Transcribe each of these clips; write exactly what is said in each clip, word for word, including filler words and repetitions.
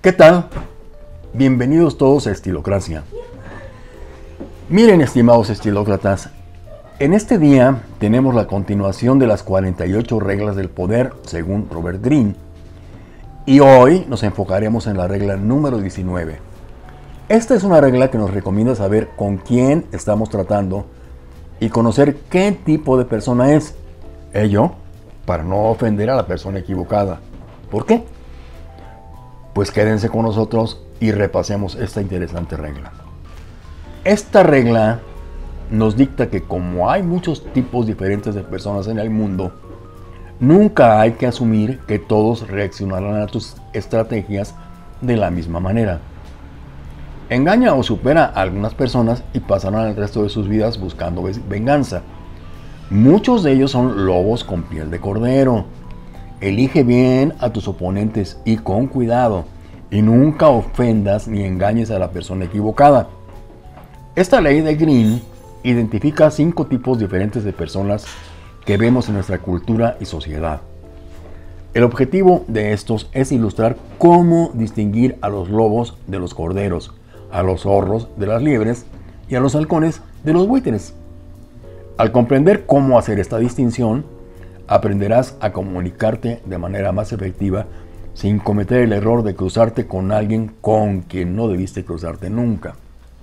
¿Qué tal? Bienvenidos todos a Estilocracia. Miren, estimados estilócratas, en este día tenemos la continuación de las cuarenta y ocho reglas del poder según Robert Greene. Y hoy nos enfocaremos en la regla número diecinueve. Esta es una regla que nos recomienda saber con quién estamos tratando y conocer qué tipo de persona es. Ello para no ofender a la persona equivocada. ¿Por qué? Pues quédense con nosotros y repasemos esta interesante regla. Esta regla nos dicta que como hay muchos tipos diferentes de personas en el mundo, nunca hay que asumir que todos reaccionarán a tus estrategias de la misma manera. Engaña o supera a algunas personas y pasarán el resto de sus vidas buscando venganza. Muchos de ellos son lobos con piel de cordero. Elige bien a tus oponentes y con cuidado, y nunca ofendas ni engañes a la persona equivocada. Esta ley de Greene identifica cinco tipos diferentes de personas que vemos en nuestra cultura y sociedad. El objetivo de estos es ilustrar cómo distinguir a los lobos de los corderos, a los zorros de las liebres y a los halcones de los buitres. Al comprender cómo hacer esta distinción, aprenderás a comunicarte de manera más efectiva sin cometer el error de cruzarte con alguien con quien no debiste cruzarte nunca.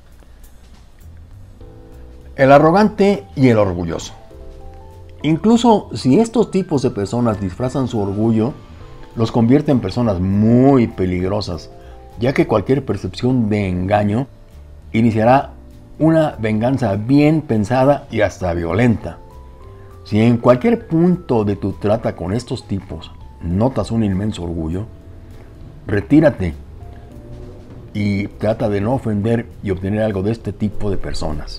El arrogante y el orgulloso. Incluso si estos tipos de personas disfrazan su orgullo, los convierte en personas muy peligrosas, ya que cualquier percepción de engaño iniciará una venganza bien pensada y hasta violenta. Si en cualquier punto de tu trata con estos tipos notas un inmenso orgullo, retírate y trata de no ofender y obtener algo de este tipo de personas.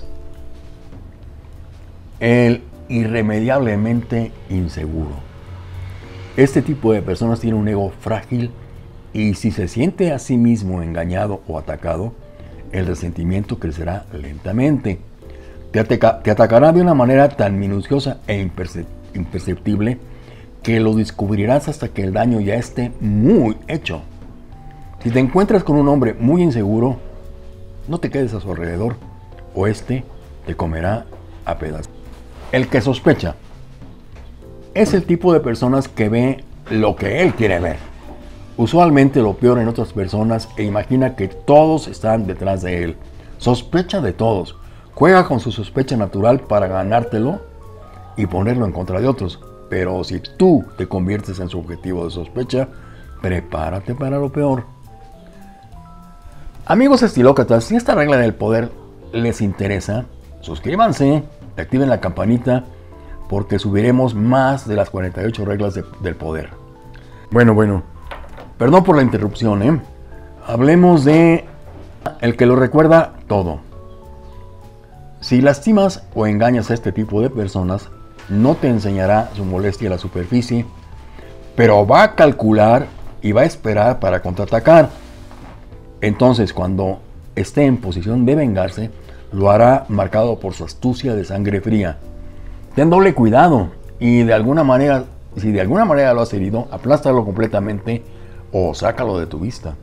El irremediablemente inseguro. Este tipo de personas tiene un ego frágil y si se siente a sí mismo engañado o atacado, el resentimiento crecerá lentamente. Te, ataca, te atacará de una manera tan minuciosa e imperce, imperceptible que lo descubrirás hasta que el daño ya esté muy hecho. Si te encuentras con un hombre muy inseguro, no te quedes a su alrededor o este te comerá a pedazos. El que sospecha es el tipo de personas que ve lo que él quiere ver. Usualmente lo peor en otras personas e imagina que todos están detrás de él. Sospecha de todos. Juega con su sospecha natural para ganártelo y ponerlo en contra de otros. Pero si tú te conviertes en su objetivo de sospecha, prepárate para lo peor. Amigos estilócratas, si esta regla del poder les interesa, suscríbanse, activen la campanita, porque subiremos más de las cuarenta y ocho reglas de, del poder. Bueno, bueno, perdón por la interrupción, ¿eh? Hablemos de el que lo recuerda todo. Si lastimas o engañas a este tipo de personas, no te enseñará su molestia a la superficie, pero va a calcular y va a esperar para contraatacar. Entonces, cuando esté en posición de vengarse, lo hará marcado por su astucia de sangre fría. Ten doble cuidado y de alguna manera, si de alguna manera lo has herido, aplástalo completamente o sácalo de tu vista.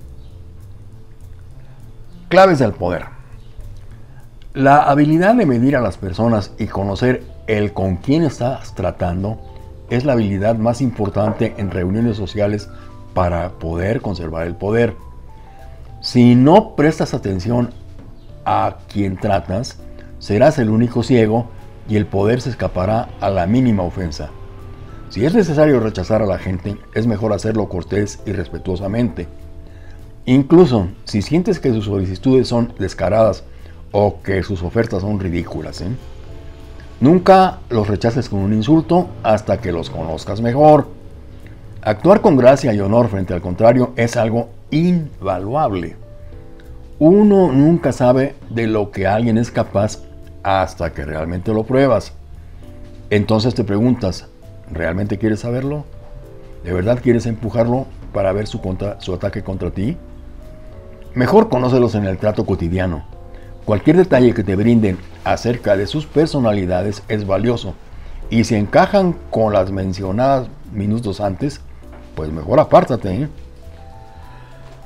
Claves del poder. La habilidad de medir a las personas y conocer el con quién estás tratando es la habilidad más importante en reuniones sociales para poder conservar el poder. Si no prestas atención a quien tratas, serás el único ciego y el poder se escapará a la mínima ofensa. Si es necesario rechazar a la gente, es mejor hacerlo cortés y respetuosamente. Incluso si sientes que sus solicitudes son descaradas o que sus ofertas son ridículas, ¿eh? Nunca los rechaces con un insulto hasta que los conozcas mejor. Actuar con gracia y honor frente al contrario es algo invaluable. Uno nunca sabe de lo que alguien es capaz hasta que realmente lo pruebas. Entonces te preguntas, ¿realmente quieres saberlo? ¿De verdad quieres empujarlo para ver su, contra, su ataque contra ti? Mejor conócelos en el trato cotidiano. Cualquier detalle que te brinden acerca de sus personalidades es valioso, y si encajan con las mencionadas minutos antes, pues mejor apártate, ¿eh?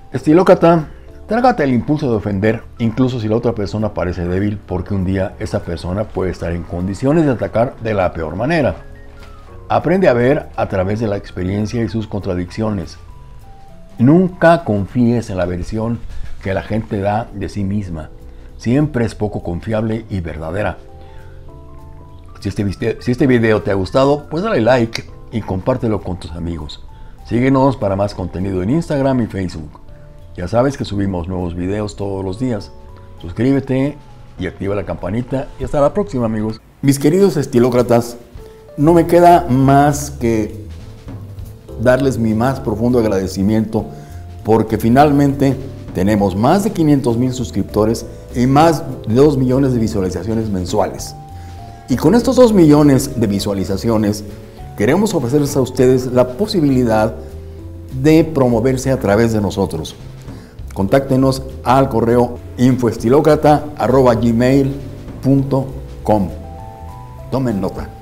Estilócrata, trágate el impulso de ofender, incluso si la otra persona parece débil, porque un día esa persona puede estar en condiciones de atacar de la peor manera. Aprende a ver a través de la experiencia y sus contradicciones. Nunca confíes en la versión que la gente da de sí misma. Siempre es poco confiable y verdadera. Si este, video, si este video te ha gustado, pues dale like y compártelo con tus amigos. Síguenos para más contenido en Instagram y Facebook. Ya sabes que subimos nuevos videos todos los días. Suscríbete y activa la campanita y hasta la próxima, amigos. Mis queridos estilócratas, no me queda más que darles mi más profundo agradecimiento porque finalmente tenemos más de quinientos mil suscriptores y más de dos millones de visualizaciones mensuales. Y con estos dos millones de visualizaciones queremos ofrecerles a ustedes la posibilidad de promoverse a través de nosotros. Contáctenos al correo info estilócrata arroba gmail punto com. Tomen nota.